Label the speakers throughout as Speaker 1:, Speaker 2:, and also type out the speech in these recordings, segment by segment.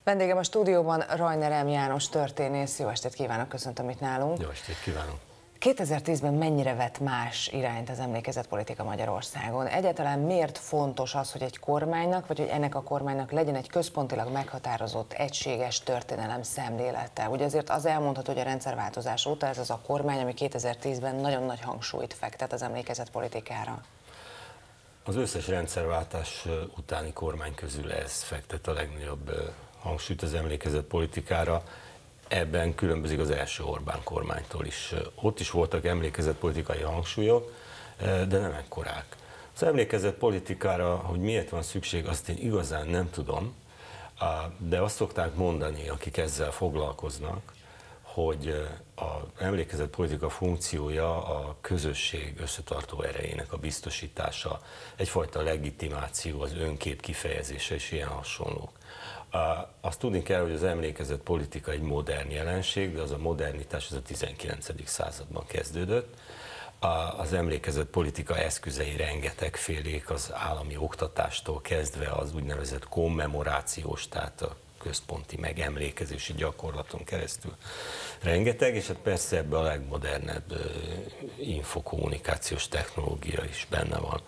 Speaker 1: Vendégem a stúdióban Rajner M. János történész. Jó estét kívánok, köszöntöm itt nálunk.
Speaker 2: Jó estét kívánok.
Speaker 1: 2010-ben mennyire vett más irányt az emlékezetpolitika Magyarországon? Egyáltalán miért fontos az, hogy egy kormánynak, vagy hogy ennek a kormánynak legyen egy központilag meghatározott, egységes történelem szemlélete? Ugye azért az elmondható, hogy a rendszerváltozás óta ez az a kormány, ami 2010-ben nagyon nagy hangsúlyt fektet az emlékezetpolitikára.
Speaker 2: Az összes rendszerváltás utáni kormány közül ez fektet a legnagyobb hangsúlyt az emlékezetpolitikára. Ebben különbözik az első Orbán kormánytól is. Ott is voltak emlékezetpolitikai hangsúlyok, de nem ekkorák. Az emlékezetpolitikára, hogy miért van szükség, azt én igazán nem tudom, de azt szokták mondani, akik ezzel foglalkoznak, hogy az emlékezetpolitika funkciója a közösség összetartó erejének a biztosítása, egyfajta legitimáció, az önkép kifejezése és ilyen hasonlók. Azt tudni kell, hogy az emlékezetpolitika egy modern jelenség, de az a modernitás az a 19. században kezdődött. Az emlékezetpolitika eszközei rengetegfélék, az állami oktatástól kezdve az úgynevezett kommemorációs, tehát a központi megemlékezési gyakorlaton keresztül rengeteg, és hát persze ebben a legmodernebb infokommunikációs technológia is benne van.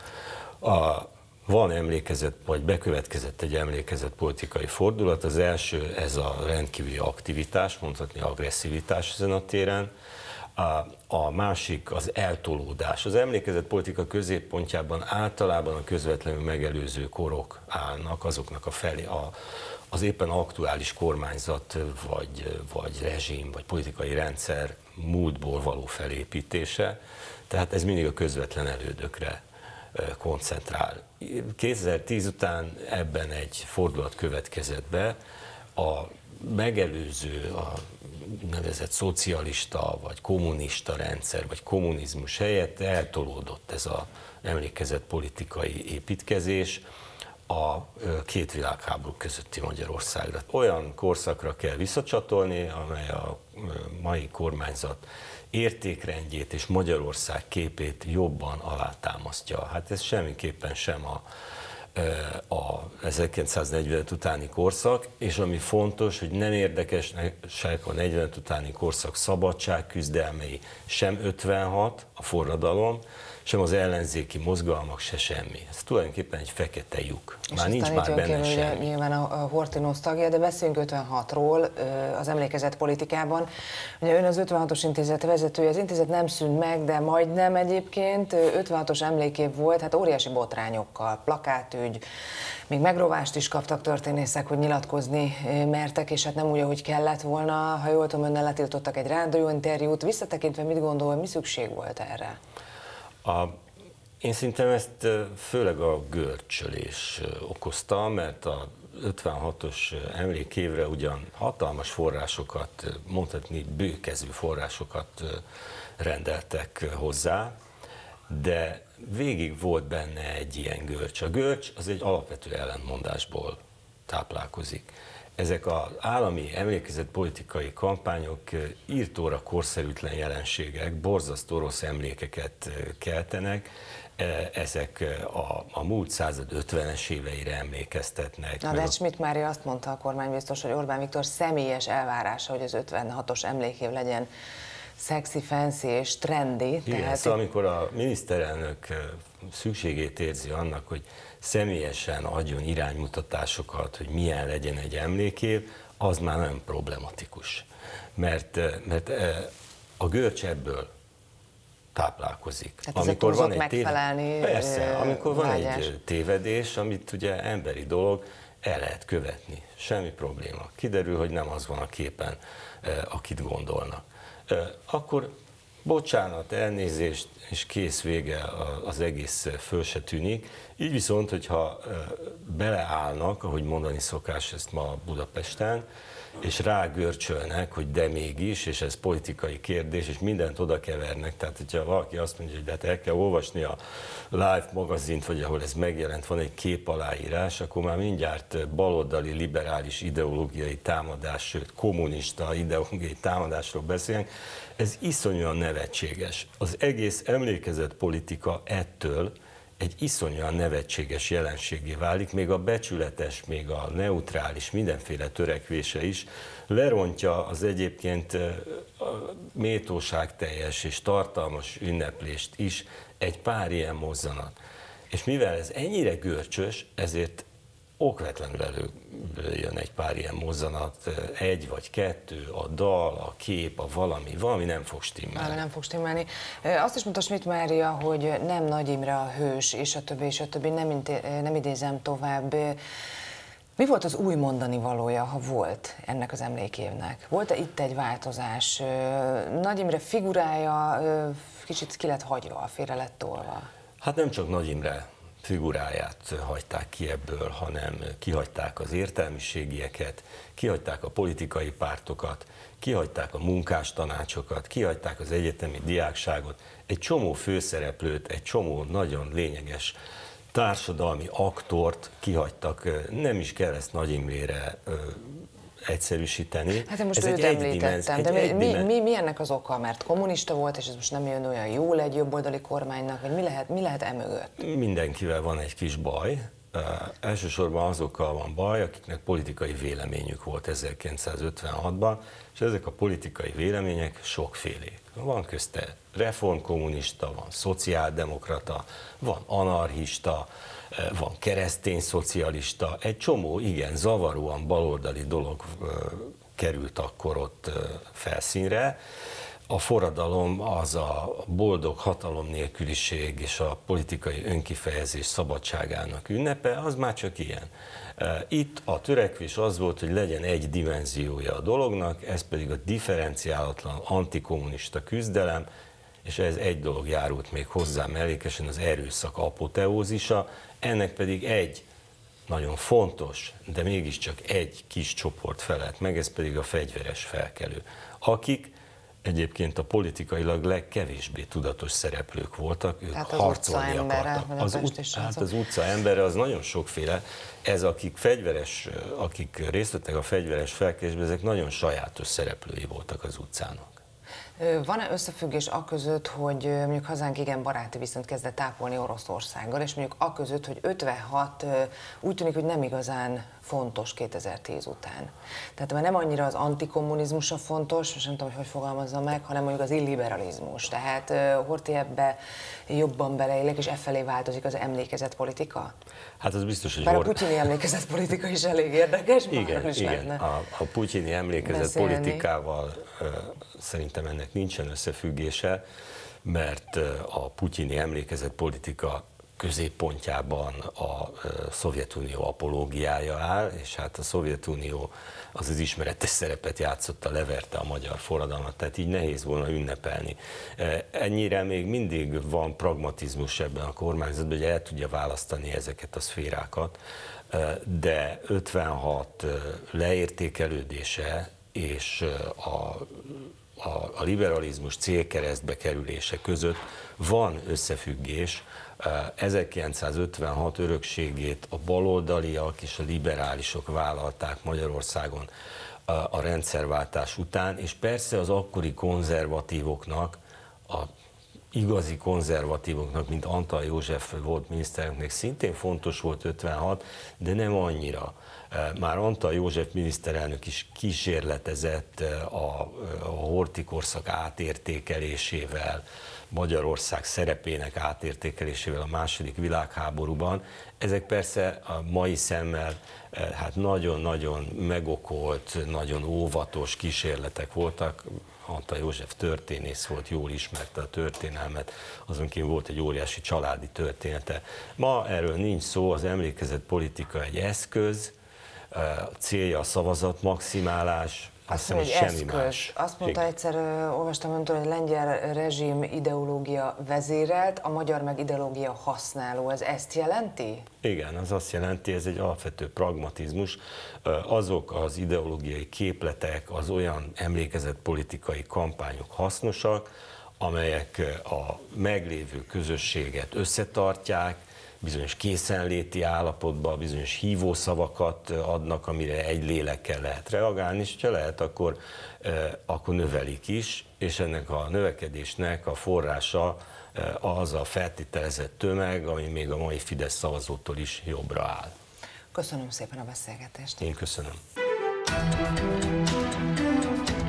Speaker 2: Van emlékezet, vagy bekövetkezett egy emlékezetpolitikai fordulat. Az első ez a rendkívüli aktivitás, mondhatni agresszivitás ezen a téren. A másik az eltolódás. Az emlékezetpolitika középpontjában általában a közvetlenül megelőző korok állnak, azoknak a felé, az éppen aktuális kormányzat, vagy rezsim, vagy politikai rendszer múltból való felépítése. Tehát ez mindig a közvetlen elődökre koncentrál. 2010 után ebben egy fordulat következett be, a megelőző, a nevezett szocialista, vagy kommunista rendszer, vagy kommunizmus helyett eltolódott ez az emlékezetpolitikai építkezés a két világháború közötti Magyarországra. Olyan korszakra kell visszacsatolni, amely a mai kormányzat értékrendjét és Magyarország képét jobban alátámasztja. Hát ez semmiképpen sem a 1945 utáni korszak, és ami fontos, hogy nem érdekesek a 45 utáni korszak szabadságküzdelmei, sem 56, a forradalom, sem az ellenzéki mozgalmak, se semmi. Ez tulajdonképpen egy fekete lyuk. Már nincs már benne semmi.
Speaker 1: Nyilván a Horthy tagja, de beszéljünk 56-ról az emlékezetpolitikában. Ugye ön az 56-os intézet vezetője, az intézet nem szűnt meg, de majdnem egyébként. 56-os emlékév volt, hát óriási botrányokkal, plakátügy, még megrovást is kaptak történészek, hogy nyilatkozni mertek, és hát nem úgy, ahogy kellett volna. Ha jól tudom, önnel letiltottak egy rádióinterjút. Visszatekintve mit gondol, mi szükség volt erre?
Speaker 2: Én szerintem ezt főleg a görcsölés okozta, mert a 56-os emlékévre ugyan hatalmas forrásokat, mondhatni bőkezű forrásokat rendeltek hozzá, de végig volt benne egy ilyen görcs. A görcs az egy alapvető ellentmondásból táplálkozik. Ezek az állami emlékezetpolitikai kampányok írtóra korszerűtlen jelenségek, borzasztó rossz emlékeket keltenek, ezek a múlt század 50-es éveire emlékeztetnek.
Speaker 1: Na de Schmidt Mária azt mondta a kormánybiztos, hogy Orbán Viktor személyes elvárása, hogy az 56-os emlékév legyen szexi, fancy és trendy.
Speaker 2: Igen, tehát szóval amikor a miniszterelnök szükségét érzi annak, hogy személyesen adjon iránymutatásokat, hogy milyen legyen egy emlékév, az már nem problematikus. Mert a görcs ebből táplálkozik.
Speaker 1: Tehát amikor van egy
Speaker 2: persze, amikor van egy tévedés, amit ugye emberi dolog, el lehet követni. Semmi probléma. Kiderül, hogy nem az van a képen, akit gondolnak. Akkor bocsánat, elnézést, és kész, vége, az egész föl se tűnik. Így viszont, hogyha beleállnak, ahogy mondani szokás ezt ma Budapesten, és rágörcsölnek, hogy de mégis, és ez politikai kérdés, és mindent oda kevernek. Tehát, hogyha valaki azt mondja, hogy de hát el kell olvasni a Life magazint, vagy ahol ez megjelent, van egy képaláírás, akkor már mindjárt baloldali, liberális ideológiai támadás, sőt kommunista ideológiai támadásról beszélünk. Ez iszonyúan nevetséges. Az egész emlékezetpolitika ettől egy iszonyúan nevetséges jelenségé válik, még a becsületes, még a neutrális, mindenféle törekvése is lerontja az egyébként méltóságteljes és tartalmas ünneplést is egy pár ilyen mozzanat. És mivel ez ennyire görcsös, ezért okvetlenül előjön egy pár ilyen mozzanat, egy vagy kettő, a dal, a kép, a valami nem fog stimmelni.
Speaker 1: Valami nem fog stimmelni. Azt is mondta Schmidt Mária, hogy nem Nagy Imre a hős, és a többi, nem idézem tovább. Mi volt az új mondani valója, ha volt ennek az emlékévnek? Volt-e itt egy változás? Nagy Imre figurája kicsit ki lett hagyva, félre lett tolva?
Speaker 2: Hát nem csak Nagy Imre figuráját hagyták ki ebből, hanem kihagyták az értelmiségieket, kihagyták a politikai pártokat, kihagyták a munkástanácsokat, kihagyták az egyetemi diákságot, egy csomó főszereplőt, egy csomó nagyon lényeges társadalmi aktort kihagytak, nem is kell ezt Nagy Imrére egyszerűsíteni.
Speaker 1: Hát én most őt említettem, de mi ennek az oka? Mert kommunista volt, és ez most nem jön olyan jól egy jobboldali kormánynak, vagy mi lehet emögött?
Speaker 2: Mindenkivel van egy kis baj. Elsősorban azokkal van baj, akiknek politikai véleményük volt 1956-ban, és ezek a politikai vélemények sokfélék. Van közte reformkommunista, van szociáldemokrata, van anarchista, van keresztény szocialista, egy csomó igen zavaróan baloldali dolog került akkor ott felszínre. A forradalom az a boldog hatalom nélküliség és a politikai önkifejezés szabadságának ünnepe, az már csak ilyen. Itt a törekvés az volt, hogy legyen egy dimenziója a dolognak, ez pedig a differenciálatlan antikommunista küzdelem, és ez egy dolog járult még hozzá mellékesen, az erőszak apoteózisa, ennek pedig egy nagyon fontos, de mégiscsak egy kis csoport felelt meg, ez pedig a fegyveres felkelő, akik egyébként a politikailag legkevésbé tudatos szereplők voltak, ők harcolni akartak. Az utca embere az nagyon sokféle, ez akik részt vettek a fegyveres felkelésben, ezek nagyon sajátos szereplői voltak az utcának.
Speaker 1: Van-e összefüggés aközött, hogy mondjuk hazánk igen baráti viszonyt kezdett ápolni Oroszországgal, és mondjuk aközött, hogy 56 úgy tűnik, hogy nem igazán fontos 2010 után. Tehát már nem annyira az antikommunizmus a fontos, most nem tudom, hogy fogalmazzam meg, hanem mondjuk az illiberalizmus. Tehát Horthy ebbe jobban beleélek, és efelé változik az emlékezetpolitika?
Speaker 2: Hát az biztos, hogy...
Speaker 1: Bár a putyini emlékezetpolitika is elég érdekes.
Speaker 2: Igen. A putyini emlékezetpolitikával szerintem ennek nincsen összefüggése, mert a putyini emlékezetpolitika középpontjában a Szovjetunió apológiája áll, és hát a Szovjetunió az ismeretes szerepet játszotta, leverte a magyar forradalmat, tehát így nehéz volna ünnepelni. Ennyire még mindig van pragmatizmus ebben a kormányzatban, hogy el tudja választani ezeket a szférákat, de 56 leértékelődése és a liberalizmus célkeresztbe kerülése között van összefüggés. 1956 örökségét a baloldaliak és a liberálisok vállalták Magyarországon a rendszerváltás után, és persze az akkori konzervatívoknak, a igazi konzervatívoknak, mint Antall József volt miniszterelnöknek, szintén fontos volt 56, de nem annyira. Már Antall József miniszterelnök is kísérletezett a Horthy korszak átértékelésével, Magyarország szerepének átértékelésével a második világháborúban. Ezek persze a mai szemmel hát nagyon-nagyon megokolt, nagyon óvatos kísérletek voltak. Antall József történész volt, jól ismerte a történelmet, azon kívül volt egy óriási családi története. Ma erről nincs szó, az emlékezetpolitika egy eszköz, célja a szavazatmaximálás, azt mondja, hogy semmi más.
Speaker 1: Azt mondta egyszer, olvastam öntől, hogy lengyel rezsim ideológia vezérelt, a magyar meg ideológia használó. Ez ezt jelenti?
Speaker 2: Igen, az azt jelenti, ez egy alapvető pragmatizmus. Azok az ideológiai képletek, az olyan emlékezetpolitikai kampányok hasznosak, amelyek a meglévő közösséget összetartják, bizonyos készenléti állapotba, bizonyos hívószavakat adnak, amire egy lélekkel lehet reagálni, és ha lehet, akkor növelik is, és ennek a növekedésnek a forrása az a feltételezett tömeg, ami még a mai Fidesz szavazótól is jobbra áll.
Speaker 1: Köszönöm szépen a beszélgetést.
Speaker 2: Én köszönöm.